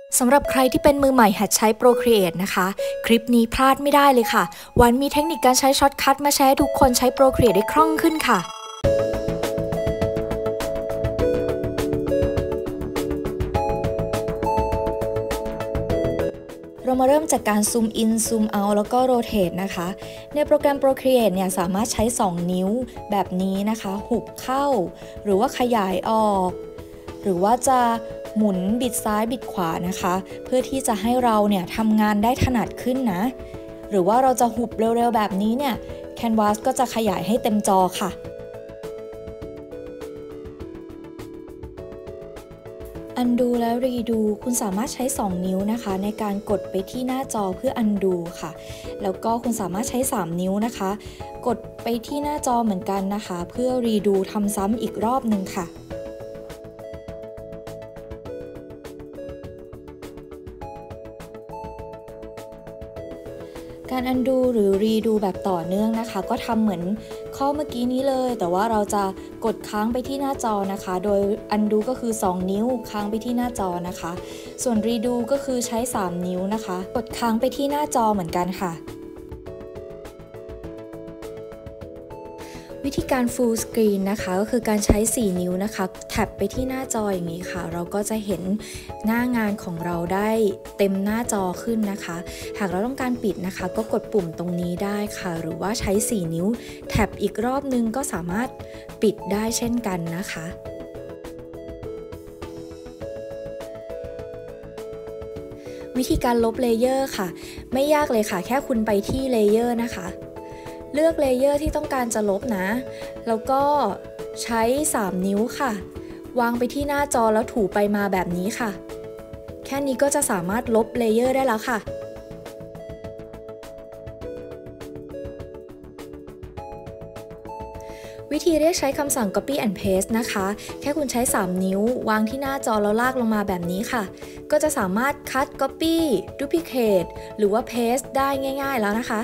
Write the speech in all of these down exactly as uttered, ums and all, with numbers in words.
สำหรับใครที่เป็นมือใหม่หัดใช้ Procreate นะคะคลิปนี้พลาดไม่ได้เลยค่ะวันมีเทคนิคการใช้ช็อตคัทมาแชร์ให้ทุกคนใช้ Procreate ได้คล่องขึ้นค่ะเรามาเริ่มจากการซูมอินซูมเอาแล้วก็โรเตทนะคะในโปรแกรม Procreate เนี่ยสามารถใช้สองนิ้วแบบนี้นะคะหุบเข้าหรือว่าขยายออกหรือว่าจะหมุนบิดซ้ายบิดขวานะคะเพื่อที่จะให้เราเนี่ยทำงานได้ถนัดขึ้นนะหรือว่าเราจะหุบเร็วๆแบบนี้เนี่ย Canvas ก็จะขยายให้เต็มจอค่ะUndo และ Redo คุณสามารถใช้สองนิ้วนะคะในการกดไปที่หน้าจอเพื่อ Undo ค่ะแล้วก็คุณสามารถใช้สามนิ้วนะคะกดไปที่หน้าจอเหมือนกันนะคะเพื่อ Redo ทำซ้ำอีกรอบหนึ่งค่ะการ undo หรือ redo แบบต่อเนื่องนะคะก็ทำเหมือนข้อเมื่อกี้นี้เลยแต่ว่าเราจะกดค้างไปที่หน้าจอนะคะโดย undo ก็คือสองนิ้วค้างไปที่หน้าจอนะคะส่วน redo ก็คือใช้สามนิ้วนะคะกดค้างไปที่หน้าจอเหมือนกันค่ะวิธีการ full screen นะคะก็คือการใช้สี่นิ้วนะคะแท็บไปที่หน้าจออย่างนี้ค่ะเราก็จะเห็นหน้างานของเราได้เต็มหน้าจอขึ้นนะคะหากเราต้องการปิดนะคะก็กดปุ่มตรงนี้ได้ค่ะหรือว่าใช้สี่นิ้วแท็บอีกรอบนึงก็สามารถปิดได้เช่นกันนะคะวิธีการลบเลเยอร์ค่ะไม่ยากเลยค่ะแค่คุณไปที่เลเยอร์นะคะเลือกเลเยอร์ที่ต้องการจะลบนะแล้วก็ใช้สามนิ้วค่ะวางไปที่หน้าจอแล้วถูไปมาแบบนี้ค่ะแค่นี้ก็จะสามารถลบเลเยอร์ได้แล้วค่ะวิธีเรียกใช้คำสั่ง copy and paste นะคะแค่คุณใช้สามนิ้ววางที่หน้าจอแล้วลากลงมาแบบนี้ค่ะก็จะสามารถ cut copy duplicate หรือว่า paste ได้ง่ายๆแล้วนะคะ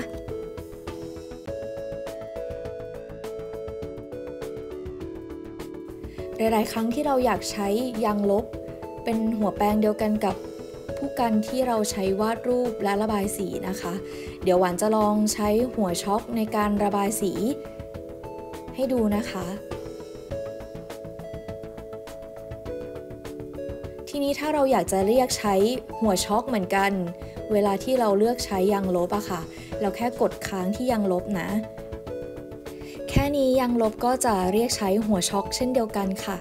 หลายๆครั้งที่เราอยากใช้ยางลบเป็นหัวแปรงเดียวกันกับผู้กันที่เราใช้วาดรูปและระบายสีนะคะเดี๋ยวหวานจะลองใช้หัวช็อคในการระบายสีให้ดูนะคะทีนี้ถ้าเราอยากจะเรียกใช้หัวช็อคเหมือนกันเวลาที่เราเลือกใช้ยางลบอะค่ะเราแค่กดค้างที่ยางลบนะแค่นี้ยางลบก็จะเรียกใช้หัวช็อคเช่นเดียวกันค่ะ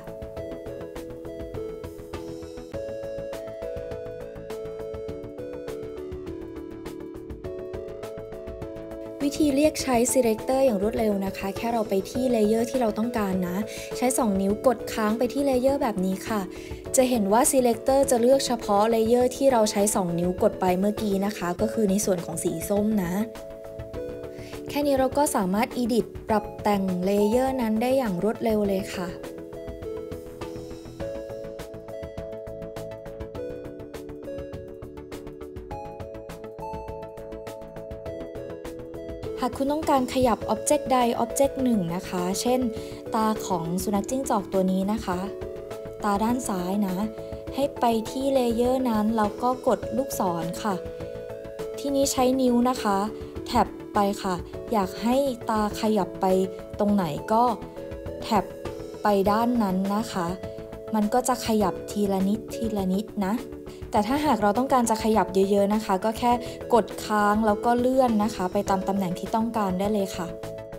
วิธีเรียกใช้ Selector อย่างรวดเร็วนะคะแค่เราไปที่เลเยอร์ที่เราต้องการนะใช้สองนิ้วกดค้างไปที่เลเยอร์แบบนี้ค่ะจะเห็นว่า Selector จะเลือกเฉพาะเลเยอร์ที่เราใช้สองนิ้วกดไปเมื่อกี้นะคะก็คือในส่วนของสีส้มนะแค่นี้เราก็สามารถ Edit ปรับแต่งเลเยอร์นั้นได้อย่างรวดเร็วเลยค่ะหากคุณต้องการขยับ Object ใด Object หนึ่งนะคะเช่นตาของสุนัขจิ้งจอกตัวนี้นะคะตาด้านซ้ายนะให้ไปที่เลเยอร์นั้นแล้วก็กดลูกศรค่ะทีนี้ใช้นิ้วนะคะแท็บไปค่ะอยากให้ตาขยับไปตรงไหนก็แท็บไปด้านนั้นนะคะมันก็จะขยับทีละนิดทีละนิดนะแต่ถ้าหากเราต้องการจะขยับเยอะๆนะคะก็แค่กดค้างแล้วก็เลื่อนนะคะไปตามตำแหน่งที่ต้องการได้เลยค่ะ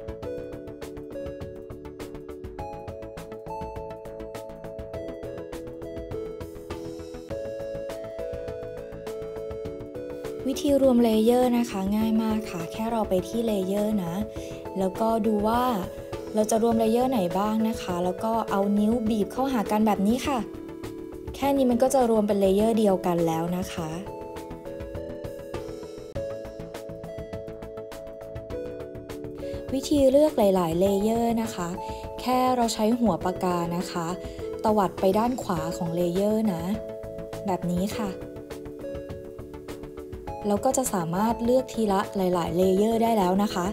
วิธีรวมเลเยอร์นะคะง่ายมากค่ะแค่เราไปที่เลเยอร์นะแล้วก็ดูว่าเราจะรวมเลเยอร์ไหนบ้างนะคะแล้วก็เอานิ้วบีบเข้าหากันแบบนี้ค่ะแค่นี้มันก็จะรวมเป็นเลเยอร์เดียวกันแล้วนะคะวิธีเลือกหลายๆเลเยอร์นะคะแค่เราใช้หัวปากกานะคะตวัดไปด้านขวาของเลเยอร์นะแบบนี้ค่ะแล้วก็จะสามารถเลือกทีละหลายๆเลเยอร์ได้แล้วนะคะ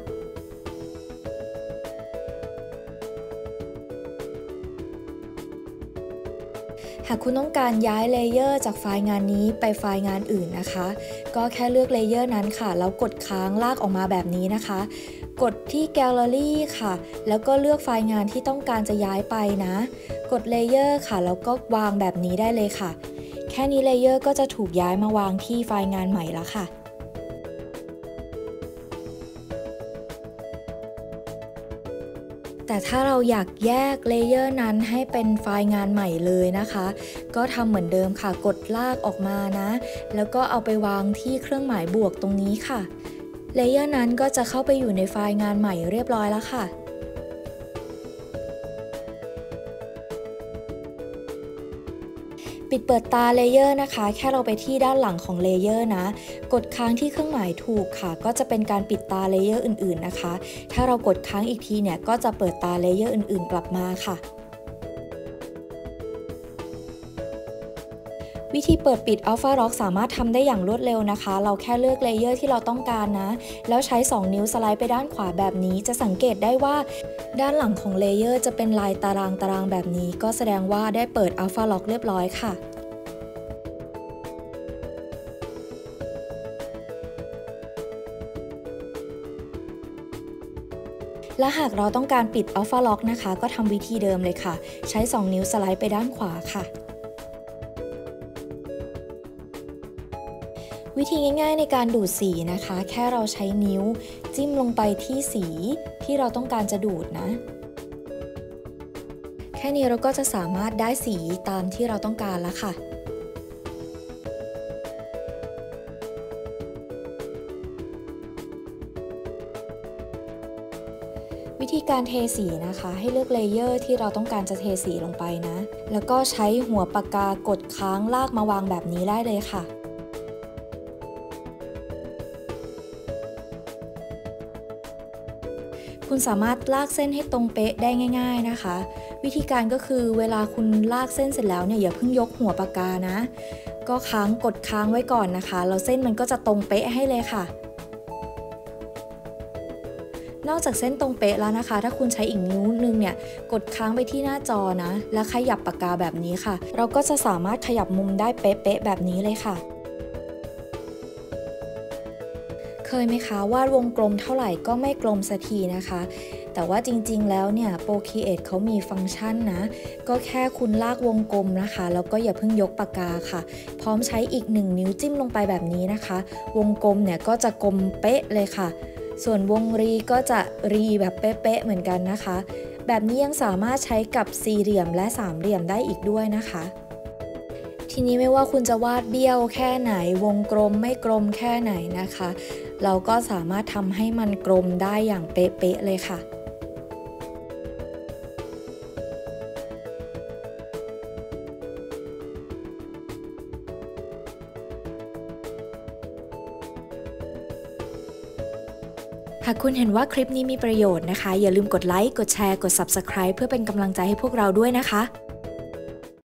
หากคุณต้องการย้ายเลเยอร์จากไฟล์งานนี้ไปไฟล์งานอื่นนะคะก็แค่เลือกเลเยอร์นั้นค่ะแล้วกดค้างลากออกมาแบบนี้นะคะกดที่แกลเลอรี่ค่ะแล้วก็เลือกไฟล์งานที่ต้องการจะย้ายไปนะกดเลเยอร์ค่ะแล้วก็วางแบบนี้ได้เลยค่ะแค่นี้เลเยอร์ก็จะถูกย้ายมาวางที่ไฟล์งานใหม่แล้วค่ะแต่ถ้าเราอยากแยกเลเยอร์นั้นให้เป็นไฟล์งานใหม่เลยนะคะก็ทำเหมือนเดิมค่ะกดลากออกมานะแล้วก็เอาไปวางที่เครื่องหมายบวกตรงนี้ค่ะเลเยอร์นั้นก็จะเข้าไปอยู่ในไฟล์งานใหม่เรียบร้อยแล้วค่ะปิดเปิดตาเลเยอร์นะคะแค่เราไปที่ด้านหลังของเลเยอร์นะกดค้างที่เครื่องหมายถูกค่ะก็จะเป็นการปิดตาเลเยอร์อื่นๆนะคะถ้าเรากดค้างอีกทีเนี่ยก็จะเปิดตาเลเยอร์อื่นๆกลับมาค่ะวิธีเปิดปิด Alpha Lock สามารถทำได้อย่างรวดเร็วนะคะเราแค่เลือกเลเยอร์ที่เราต้องการนะแล้วใช้สองนิ้วสไลด์ไปด้านขวาแบบนี้จะสังเกตได้ว่าด้านหลังของเลเยอร์จะเป็นลายตารางตารางแบบนี้ก็แสดงว่าได้เปิด Alpha Lock เรียบร้อยค่ะและหากเราต้องการปิด Alpha Lock นะคะก็ทำวิธีเดิมเลยค่ะใช้สองนิ้วสไลด์ไปด้านขวาค่ะวิธีง่ายๆในการดูดสีนะคะแค่เราใช้นิ้วจิ้มลงไปที่สีที่เราต้องการจะดูดนะแค่นี้เราก็จะสามารถได้สีตามที่เราต้องการแล้วค่ะวิธีการเทสีนะคะให้เลือกเลเยอร์ที่เราต้องการจะเทสีลงไปนะแล้วก็ใช้หัวปากกากดค้างลากมาวางแบบนี้ได้เลยค่ะคุณสามารถลากเส้นให้ตรงเป๊ะได้ง่ายๆนะคะวิธีการก็คือเวลาคุณลากเส้นเสร็จแล้วเนี่ยอย่าเพิ่งยกหัวปากกานะก็ค้างกดค้างไว้ก่อนนะคะแล้วเส้นมันก็จะตรงเป๊ะให้เลยค่ะนอกจากเส้นตรงเป๊ะแล้วนะคะถ้าคุณใช้อีกนิ้วนึงเนี่ยกดค้างไปที่หน้าจอนะแล้วขยับปากกาแบบนี้ค่ะเราก็จะสามารถขยับมุมได้เป๊ะๆแบบนี้เลยค่ะเคยไหมคะวาดวงกลมเท่าไหร่ก็ไม่กลมสักทีนะคะแต่ว่าจริงๆแล้วเนี่ย Procreate เขามีฟังก์ชันนะก็แค่คุณลากวงกลมนะคะแล้วก็อย่าเพิ่งยกปากกาค่ะพร้อมใช้อีกหนึ่งนิ้วจิ้มลงไปแบบนี้นะคะวงกลมเนี่ยก็จะกลมเป๊ะเลยค่ะส่วนวงรีก็จะรีแบบเป๊ะๆเหมือนกันนะคะแบบนี้ยังสามารถใช้กับสี่เหลี่ยมและสามเหลี่ยมได้อีกด้วยนะคะทีนี้ไม่ว่าคุณจะวาดเบี้ยวแค่ไหนวงกลมไม่กลมแค่ไหนนะคะเราก็สามารถทำให้มันกลมได้อย่างเป๊ะๆเลยค่ะหากคุณเห็นว่าคลิปนี้มีประโยชน์นะคะอย่าลืมกดไลค์กดแชร์กด ซับสไครบ์ เพื่อเป็นกำลังใจให้พวกเราด้วยนะคะ